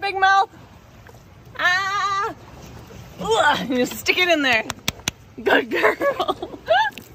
big mouth. Ah! Ugh, you stick it in there. Good girl.